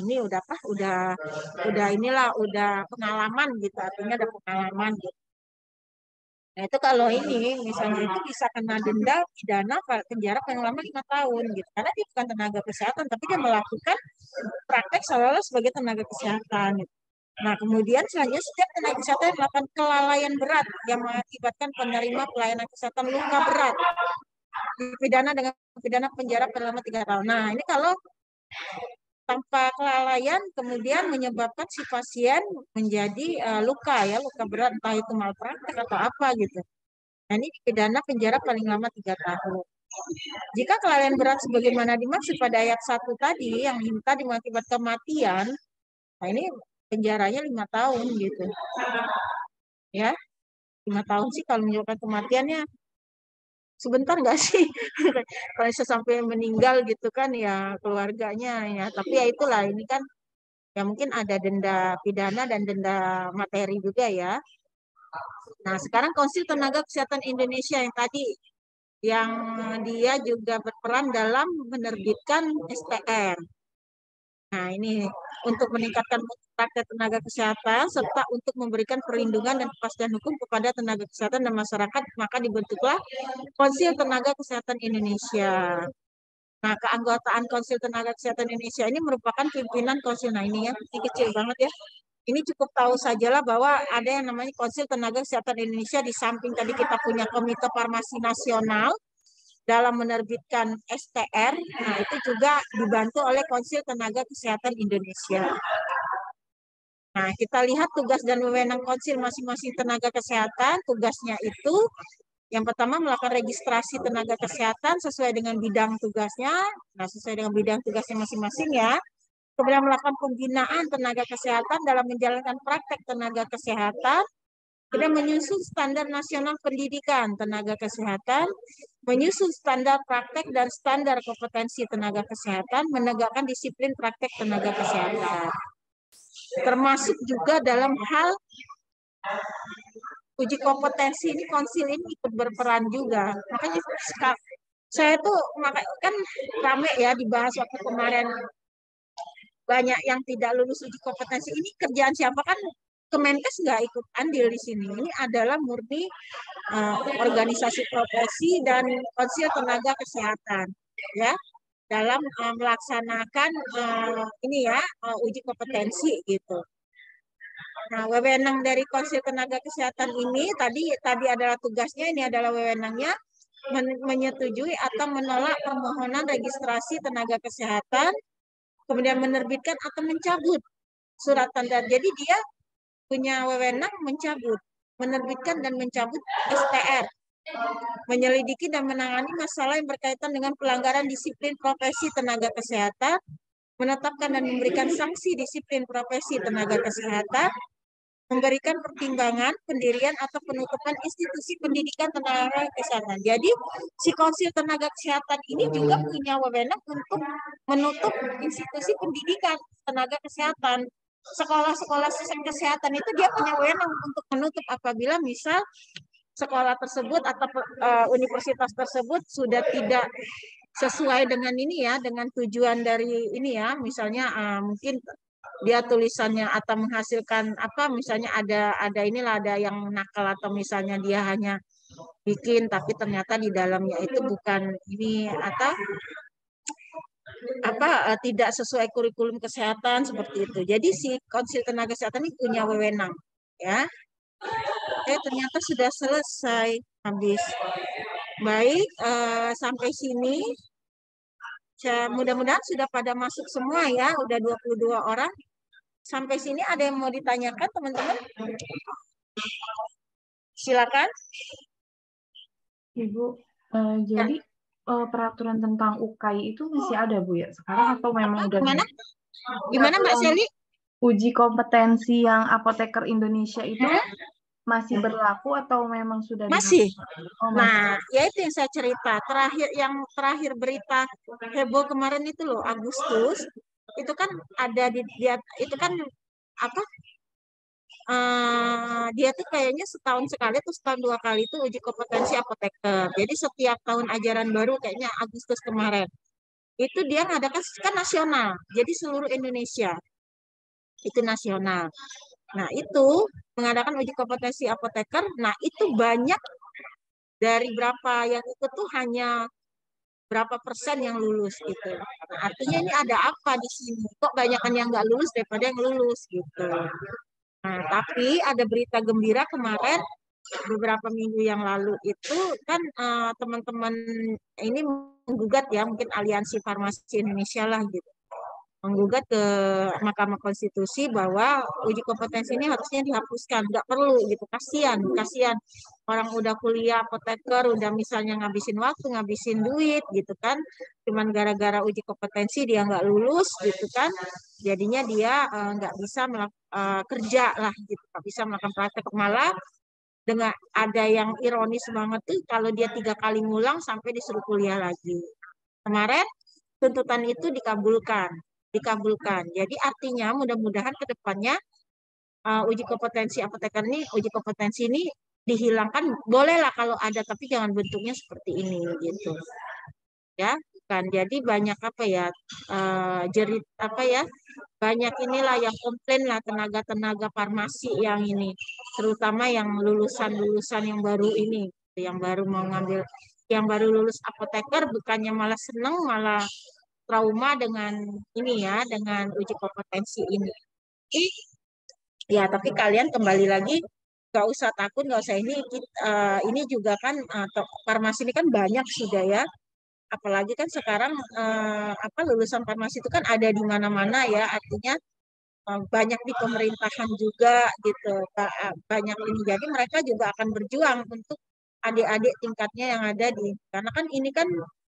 udah inilah udah pengalaman gitu, artinya ada pengalaman gitu. Nah, itu kalau ini misalnya itu bisa kena denda, pidana, penjara paling lama 5 tahun gitu, karena dia bukan tenaga kesehatan tapi dia melakukan praktek seolah-olah sebagai tenaga kesehatan gitu. Nah, kemudian selanjutnya setiap tenaga kesehatan yang melakukan kelalaian berat yang mengakibatkan penerima pelayanan kesehatan luka berat dipidana dengan pidana penjara paling lama 3 tahun. Nah, ini kalau tanpa kelalaian kemudian menyebabkan si pasien menjadi luka berat, entah itu malpraktek atau apa gitu. Nah, ini pidana penjara paling lama 3 tahun. Jika kelalaian berat sebagaimana dimaksud pada ayat 1 tadi yang tadi mengakibatkan kematian, nah ini penjaranya 5 tahun gitu. Ya, 5 tahun sih kalau menyebabkan kematiannya sebentar nggak sih? Kalau sampai meninggal gitu kan ya keluarganya ya. Tapi ya itulah, ini kan ya mungkin ada denda pidana dan denda materi juga ya. Nah, sekarang Konsil Tenaga Kesehatan Indonesia yang tadi, yang dia juga berperan dalam menerbitkan STR. Nah, ini untuk meningkatkan praktek tenaga kesehatan serta untuk memberikan perlindungan dan kepastian hukum kepada tenaga kesehatan dan masyarakat, maka dibentuklah Konsil Tenaga Kesehatan Indonesia. Nah, keanggotaan Konsil Tenaga Kesehatan Indonesia ini merupakan pimpinan konsil. Nah, ini ya, ini kecil banget ya. Ini cukup tahu sajalah bahwa ada yang namanya Konsil Tenaga Kesehatan Indonesia, di samping tadi kita punya Komite Farmasi Nasional dalam menerbitkan STR. Nah, itu juga dibantu oleh Konsil Tenaga Kesehatan Indonesia. Nah, kita lihat tugas dan wewenang konsil masing-masing tenaga kesehatan. Tugasnya itu yang pertama melakukan registrasi tenaga kesehatan sesuai dengan bidang tugasnya. Nah, sesuai dengan bidang tugasnya masing-masing ya. Kemudian melakukan pembinaan tenaga kesehatan dalam menjalankan praktek tenaga kesehatan. Kemudian menyusun standar nasional pendidikan tenaga kesehatan, menyusun standar praktek dan standar kompetensi tenaga kesehatan, menegakkan disiplin praktek tenaga kesehatan. Termasuk juga dalam hal uji kompetensi, ini konsil ini ikut berperan juga. Makanya saya tuh kan rame ya dibahas waktu kemarin, banyak yang tidak lulus uji kompetensi. Ini kerjaan siapa? Kan Kemenkes nggak ikut andil di sini. Ini adalah murni organisasi profesi dan konsil tenaga kesehatan ya, dalam melaksanakan ini ya uji kompetensi gitu. Nah, wewenang dari Konsil Tenaga Kesehatan ini tadi adalah tugasnya, ini adalah wewenangnya, menyetujui atau menolak permohonan registrasi tenaga kesehatan, kemudian menerbitkan atau mencabut surat tanda. Jadi dia punya wewenang mencabut, menerbitkan dan mencabut STR, menyelidiki dan menangani masalah yang berkaitan dengan pelanggaran disiplin profesi tenaga kesehatan, menetapkan dan memberikan sanksi disiplin profesi tenaga kesehatan, memberikan pertimbangan pendirian atau penutupan institusi pendidikan tenaga kesehatan. Jadi, si Konsil Tenaga Kesehatan ini juga punya wewenang untuk menutup institusi pendidikan tenaga kesehatan. sekolah-sekolah sistem kesehatan itu dia punya wewenang untuk menutup apabila misal sekolah tersebut atau universitas tersebut sudah tidak sesuai dengan ini ya, dengan tujuan dari ini ya, misalnya mungkin dia tulisannya atau menghasilkan apa, misalnya ada inilah, ada yang nakal atau misalnya dia hanya bikin tapi ternyata di dalamnya itu bukan ini atau tidak sesuai kurikulum kesehatan seperti itu. Jadi si konsil tenaga kesehatan ini punya wewenang ya. Ternyata sudah selesai habis. Baik, sampai sini mudah-mudahan sudah pada masuk semua ya, udah 22 orang. Sampai sini ada yang mau ditanyakan teman-teman? Silakan. Ibu, Ya. jadi peraturan tentang UKAI itu masih ada Bu ya sekarang atau memang udah Gimana? Gimana Mbak peraturan Seli? uji kompetensi yang apoteker Indonesia itu masih berlaku atau memang sudah Masih. Oh, masih. Nah, ya itu yang saya cerita. Yang terakhir berita heboh kemarin itu loh, Agustus. Itu kan ada di dia itu kan apa? Dia tuh kayaknya setahun sekali atau setahun 2 kali itu uji kompetensi apoteker. Jadi setiap tahun ajaran baru kayaknya Agustus kemarin. Itu dia ngadakan kan nasional. Jadi seluruh Indonesia. Itu nasional. Nah, itu mengadakan uji kompetensi apoteker. Nah, itu banyak dari berapa yang ikut tuh hanya berapa persen yang lulus gitu. Nah, artinya ini ada apa di sini? Kok banyakan yang nggak lulus daripada yang lulus gitu. Nah, tapi ada berita gembira kemarin beberapa minggu yang lalu itu kan teman-teman ini menggugat ya, mungkin Aliansi Farmasi Indonesia lah gitu, menggugat ke Mahkamah Konstitusi bahwa uji kompetensi ini harusnya dihapuskan, nggak perlu gitu, kasihan orang udah kuliah apoteker, udah misalnya ngabisin waktu, ngabisin duit gitu kan, cuman gara-gara uji kompetensi dia nggak lulus gitu kan, jadinya dia nggak bisa kerja lah gitu, nggak bisa melakukan praktek, malah dengan ada yang ironis banget tuh kalau dia 3 kali ngulang sampai disuruh kuliah lagi. Kemarin tuntutan itu dikabulkan. Jadi artinya mudah-mudahan ke depannya uji kompetensi apoteker ini, uji kompetensi ini dihilangkan, bolehlah kalau ada, tapi jangan bentuknya seperti ini gitu. Ya, kan. Jadi banyak apa ya, jerit apa ya, banyak inilah yang komplain lah tenaga-tenaga farmasi yang ini, terutama yang lulusan-lulusan yang baru ini, yang baru mau ngambil, yang baru lulus apoteker, bukannya malah seneng, malah trauma dengan ini ya, dengan uji kompetensi ini. Ya, tapi kalian kembali lagi nggak usah takut, nggak usah ini juga kan farmasi ini kan banyak sudah ya. Apalagi kan sekarang lulusan farmasi itu kan ada di mana-mana ya, artinya banyak di pemerintahan juga gitu, banyak ini, jadi mereka juga akan berjuang untuk adik-adik tingkatnya yang ada di, karena kan ini kan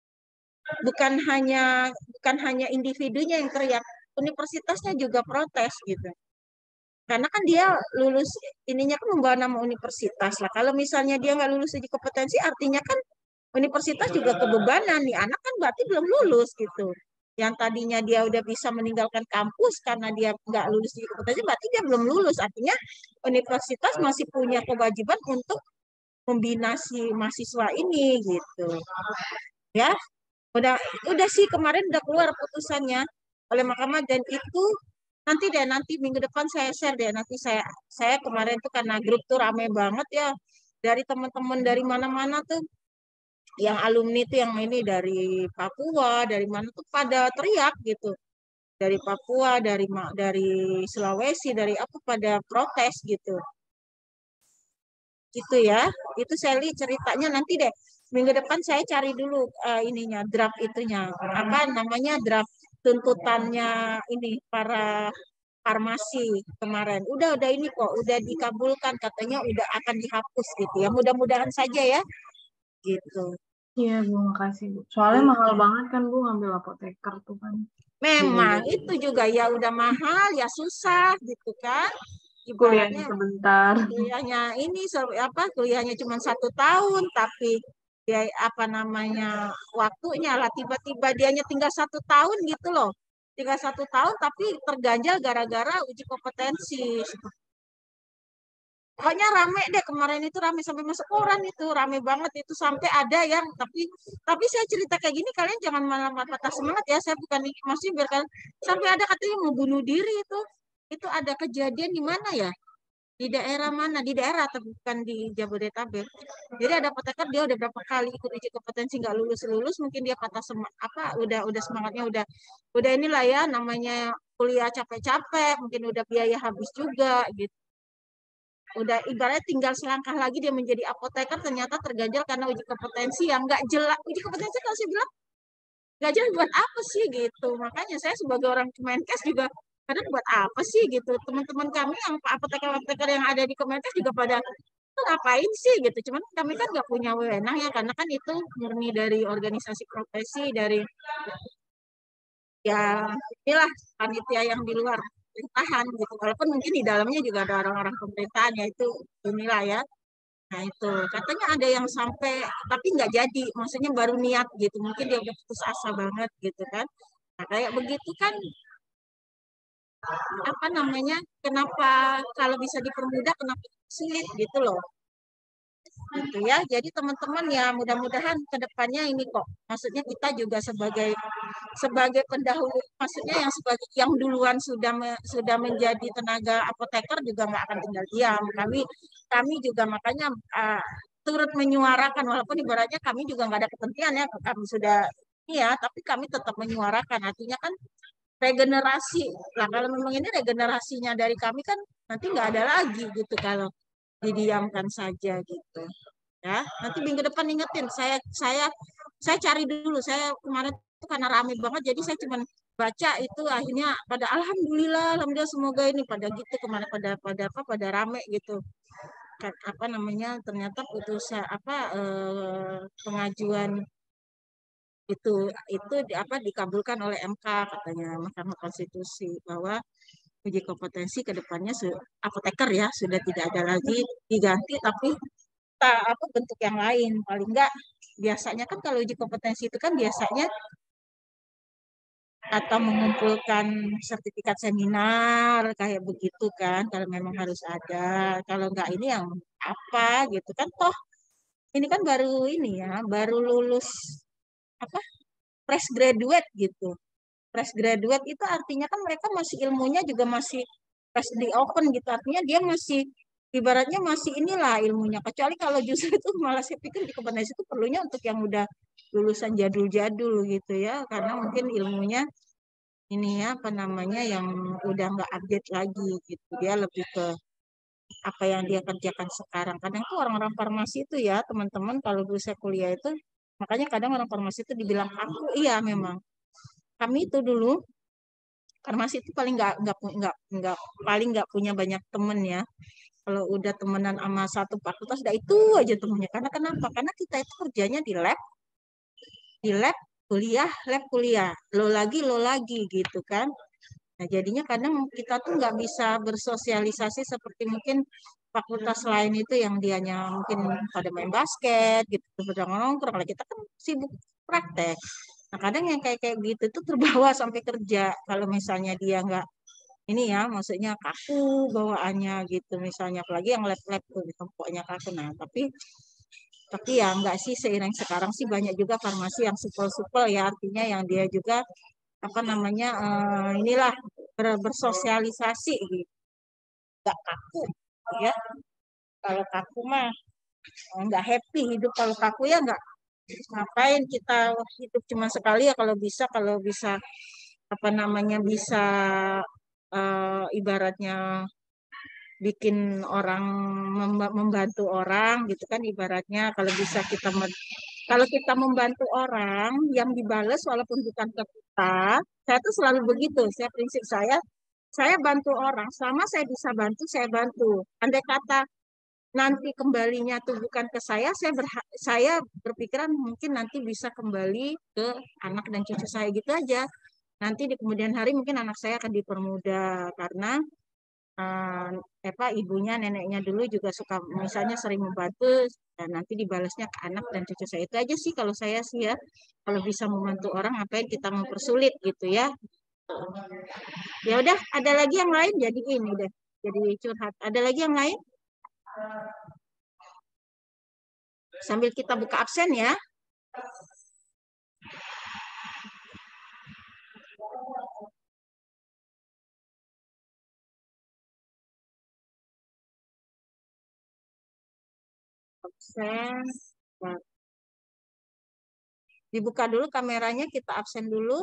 bukan hanya individunya yang teriak, universitasnya juga protes gitu, karena kan dia lulus ininya kan membawa nama universitas lah, kalau misalnya dia nggak lulus uji kompetensi artinya kan universitas juga kebebanan nih anak, kan berarti belum lulus gitu. Yang tadinya dia udah bisa meninggalkan kampus karena dia nggak lulus di kompetensi, berarti dia belum lulus. Artinya universitas masih punya kewajiban untuk membina si mahasiswa ini gitu. Ya, udah sih kemarin udah keluar putusannya oleh mahkamah, dan itu nanti minggu depan saya share deh. Nanti saya kemarin tuh karena grup tuh rame banget ya, dari teman-teman dari mana-mana tuh, yang alumni itu yang ini dari Papua, dari mana tuh pada teriak gitu. Dari Papua, dari Sulawesi, dari apa, pada protes gitu. Gitu ya. Itu Sally ceritanya, nanti deh minggu depan saya cari dulu ininya, draft itunya. Apa namanya, draft tuntutannya ini para farmasi kemarin. Udah ini kok, udah dikabulkan, katanya udah akan dihapus gitu ya. Mudah-mudahan saja ya. Gitu. Iya Bu, makasih Bu. Soalnya mahal banget kan Bu ngambil apoteker tuh kan. Memang itu juga ya udah mahal ya, susah gitu kan. Kuliahnya Ibaratnya sebentar. kuliahnya cuma 1 tahun, tapi ya apa namanya, waktunya lah tiba-tiba dianya tinggal 1 tahun gitu loh. tinggal 1 tahun tapi terganjal gara-gara uji kompetensi. Pokoknya rame deh kemarin itu, rame sampai masuk koran itu, rame banget itu, sampai ada yang tapi saya cerita kayak gini kalian jangan malah patah semangat ya, saya bukan maksudnya biar kalian, sampai ada katanya mau bunuh diri itu ada kejadian di mana ya, di daerah mana, di daerah atau bukan di Jabodetabek. Jadi ada apoteker, dia udah berapa kali ikut uji kompetensi nggak lulus, mungkin dia patah semangat, udah semangatnya udah inilah ya, namanya kuliah capek-capek, mungkin udah biaya habis juga gitu, udah ibaratnya tinggal selangkah lagi dia menjadi apoteker, ternyata terganjal karena uji kompetensi yang nggak jelas. Uji kompetensi kalau saya bilang nggak jelas, buat apa sih gitu. Makanya saya sebagai orang Kemenkes juga kadang buat apa sih gitu. Teman-teman kami yang apoteker-apoteker yang ada di Kemenkes juga pada ngapain sih gitu. Cuman kami kan nggak punya wewenang ya, karena kan itu murni dari organisasi profesi, dari ya inilah panitia yang di luar pemerintahan gitu. Walaupun mungkin di dalamnya juga ada orang-orang pemerintahan, ya itu inilah ya. Nah itu katanya ada yang sampai tapi nggak jadi, maksudnya baru niat gitu, mungkin dia udah putus asa banget gitu kan. Nah kayak begitu kan, apa namanya, kenapa kalau bisa dipermudah kenapa sulit gitu loh, gitu ya. Jadi teman-teman ya, mudah-mudahan ke depannya ini kok, maksudnya kita juga sebagai sebagai pendahulu, maksudnya yang sebagai yang duluan sudah menjadi tenaga apoteker juga nggak akan tinggal diam. Kami juga makanya turut menyuarakan, walaupun ibaratnya kami juga nggak ada kepentingan ya, kami sudah iya, tapi kami tetap menyuarakan. Artinya kan regenerasi lah, kalau memang ini regenerasinya dari kami kan nanti nggak ada lagi gitu kalau didiamkan saja gitu ya. Nanti minggu depan ingetin, saya cari dulu, saya kemarin itu karena rame banget jadi saya cuma baca itu, akhirnya pada alhamdulillah semoga ini pada gitu, kemana pada rame gitu kan, apa namanya, ternyata putusan pengajuan itu dikabulkan oleh MK, katanya Mahkamah Konstitusi, bahwa uji kompetensi ke depannya apoteker ya sudah tidak ada lagi, diganti tapi bentuk yang lain. Paling enggak biasanya kan kalau uji kompetensi itu kan biasanya atau mengumpulkan sertifikat seminar kayak begitu kan, kalau memang harus ada. Kalau enggak ini yang apa gitu kan, toh ini kan baru ini ya, baru lulus apa, fresh graduate gitu. Fresh graduate itu artinya kan mereka masih ilmunya juga masih fresh di open gitu, artinya dia masih ibaratnya masih inilah ilmunya. Kecuali kalau justru itu malah saya pikir di kompetensi itu perlunya untuk yang udah lulusan jadul-jadul gitu ya, karena mungkin ilmunya ini ya, apa namanya, yang udah nggak update lagi gitu, dia lebih ke apa yang dia kerjakan sekarang. Kadang tuh orang-orang farmasi itu ya teman-teman, kalau dulu saya kuliah itu, makanya kadang orang farmasi itu dibilang aku, iya memang kami itu dulu farmasi itu paling nggak paling nggak punya banyak temen ya. Kalau udah temenan sama satu fakultas, udah itu aja temennya. Karena kenapa? Karena kita itu kerjanya di lab kuliah, lo lagi gitu kan. Nah jadinya kadang kita tuh nggak bisa bersosialisasi seperti mungkin fakultas lain itu yang dianya mungkin pada main basket gitu, pada nongkrong. Kalau kita kan sibuk praktek. Nah kadang yang kayak kayak gitu tuh terbawa sampai kerja. Kalau misalnya dia nggak ini ya, maksudnya kaku bawaannya gitu, misalnya apalagi yang lab-lab tuh pokoknya kaku. Nah tapi ya enggak sih, seiring sekarang sih banyak juga farmasi yang supel-supel ya, artinya yang dia juga apa namanya, inilah bersosialisasi gitu, nggak kaku ya. Kalau kaku mah nggak happy hidup, kalau kaku ya nggak, ngapain kita hidup cuma sekali ya, kalau bisa apa namanya, bisa ibaratnya bikin orang, membantu orang gitu kan, ibaratnya kalau bisa kalau kita membantu orang yang dibales walaupun bukan ke kita. Saya tuh selalu begitu, prinsip saya bantu orang selama saya bisa bantu, saya bantu. Andai kata nanti kembalinya tuh bukan ke saya berpikiran mungkin nanti bisa kembali ke anak dan cucu saya gitu aja. Nanti di kemudian hari mungkin anak saya akan dipermudah karena ibunya, neneknya dulu juga suka misalnya sering membantu, dan nanti dibalasnya ke anak dan cucu saya. Itu aja sih kalau saya sih ya, kalau bisa membantu orang ngapain kita mempersulit gitu ya. Ya udah, ada lagi yang lain? Jadi ini deh, jadi curhat. Ada lagi yang lain? Sambil kita buka absen ya. Absen. Nah, dibuka dulu kameranya, kita absen dulu.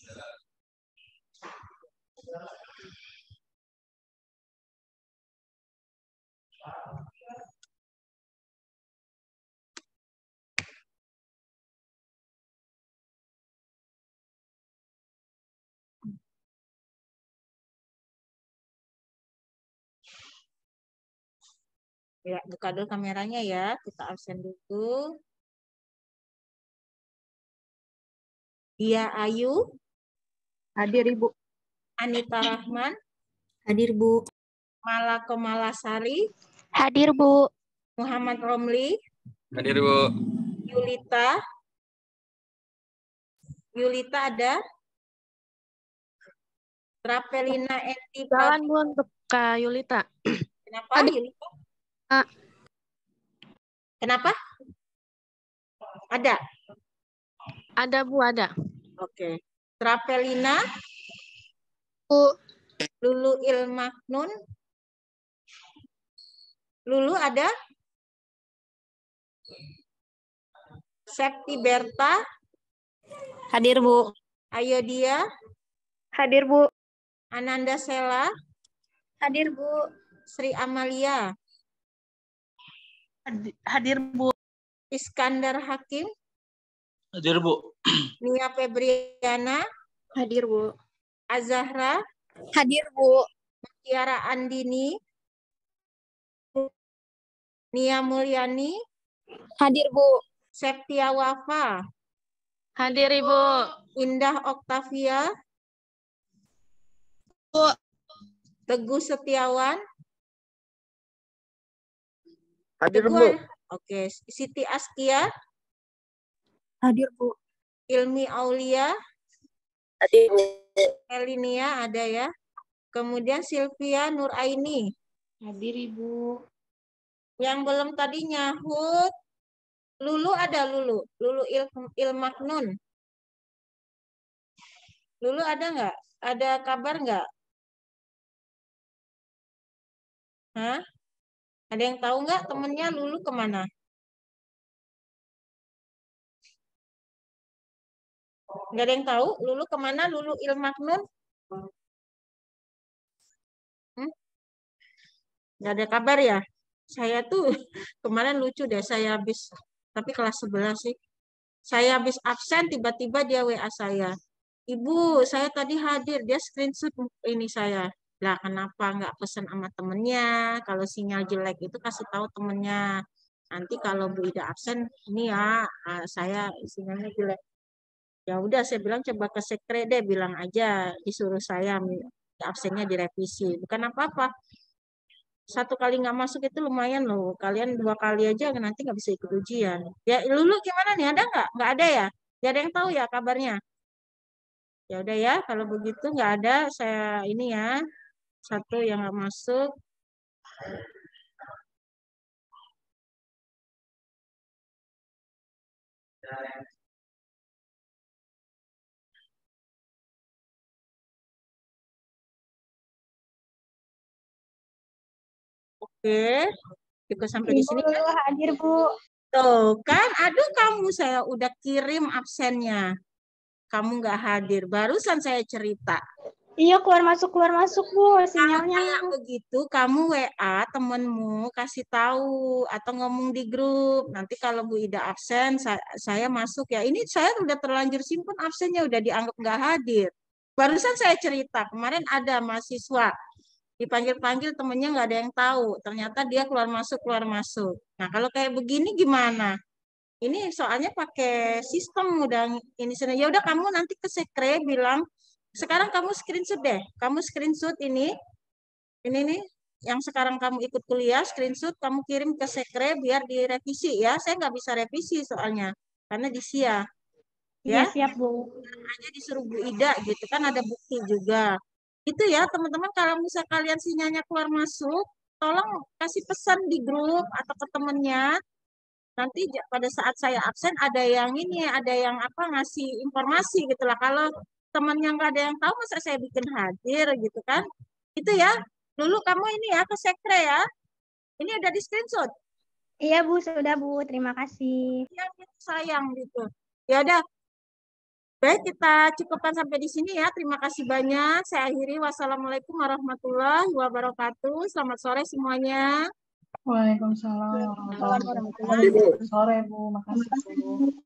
Ya, buka dulu kameranya ya. Kita absen dulu. Dia Ayu. Hadir, Ibu. Anita Rahman. Hadir, Bu. Mala Komalasari. Hadir, Bu. Muhammad Romli. Hadir, Bu. Yulita. Yulita ada. Rapelina Enti. Jalan, Bu, untuk Kak Yulita. Kenapa Ada. Yulita? Ah. Kenapa? Ada. Ada, Bu, ada. Oke. Rapelina. Bu. Lulu Ilmaknun. Lulu ada? Septi Berta. Hadir, Bu. Ayo dia. Hadir, Bu. Ananda Sela. Hadir, Bu. Sri Amalia. Hadir, Bu. Iskandar Hakim. Hadir, Bu. Nia Febriana. Hadir, Bu. Azahra. Hadir, Bu. Tiara Andini. Nia Mulyani. Hadir, Bu. Septia Wafa. Hadir, Ibu. Indah Oktavia. Bu. Teguh Setiawan. Hadir, Teguh, Bu. Oke. Siti Askia. Hadir, Bu. Ilmi Aulia. Hadir, Bu. Elinia ada ya. Kemudian Sylvia Nuraini. Hadir, Ibu. Yang belum tadi nyahut. Lulu ada Lulu. Lulu Ilmaknun. Lulu ada nggak? Ada kabar nggak? Hah? Ada yang tahu nggak temennya Lulu kemana? Nggak ada yang tahu Lulu kemana? Lulu Ilmaknun? Nggak ada kabar ya? Saya tuh kemarin lucu deh. Saya habis, tapi kelas 11 sih. Saya habis absen, tiba-tiba dia WA saya. Ibu, saya tadi hadir. Dia screenshot ini saya. Lah, kenapa nggak pesan sama temennya? Kalau sinyal jelek itu kasih tahu temennya. Nanti kalau Bu Ida absen, ini ya, saya sinyalnya jelek. Ya udah, saya bilang coba ke sekre deh, bilang aja disuruh saya absennya direvisi. Bukan apa-apa. Satu kali nggak masuk itu lumayan loh. Kalian 2 kali aja nanti nggak bisa ikut ujian. Ya, Lulu gimana nih? Ada nggak? Nggak ada ya? Nggak ada yang tahu ya kabarnya? Ya udah ya, kalau begitu nggak ada, saya ini ya, satu yang nggak masuk. Oke, cukup sampai di sini. Ibu hadir, Bu. Tuh kan, aduh kamu saya udah kirim absennya. Kamu nggak hadir. Barusan saya cerita. Iya, keluar masuk, Bu. Sinyalnya. Kayak begitu, kamu WA temenmu kasih tahu atau ngomong di grup. Nanti kalau Bu Ida absen, saya masuk ya. Ini saya udah terlanjur simpen absennya, udah dianggap nggak hadir. Barusan saya cerita, kemarin ada mahasiswa dipanggil-panggil temennya nggak ada yang tahu. Ternyata dia keluar masuk, keluar masuk. Nah, kalau kayak begini gimana? Ini soalnya pakai sistem udah ini sana. Ya udah kamu nanti ke sekre bilang, sekarang kamu screenshot deh. Kamu screenshot ini nih yang sekarang kamu ikut kuliah, screenshot kamu kirim ke sekre biar direvisi ya. Saya nggak bisa revisi soalnya karena di SIA. Iya, Ya, siap, Bu. hanya disuruh Bu Ida gitu kan, ada bukti juga. Itu ya teman-teman, kalau misal kalian sinyalnya keluar masuk, tolong kasih pesan di grup atau ke temennya. Nanti pada saat saya absen ada yang ini, ada yang apa ngasih informasi gitu lah. Kalau temennya nggak ada yang tahu, masa saya bikin hadir gitu kan? Itu ya. Dulu kamu ini ya ke sekre ya. Ini udah di screenshot. Iya, Bu, sudah, Bu. Terima kasih. Ya, gitu, sayang gitu. Ya udah. Baik, kita cukupkan sampai di sini ya. Terima kasih banyak. Saya akhiri. Wassalamualaikum warahmatullahi wabarakatuh. Selamat sore semuanya. Waalaikumsalam warahmatullahi wabarakatuh. Warahmatullahi Selamat sore, Bu. Makasih, Bu.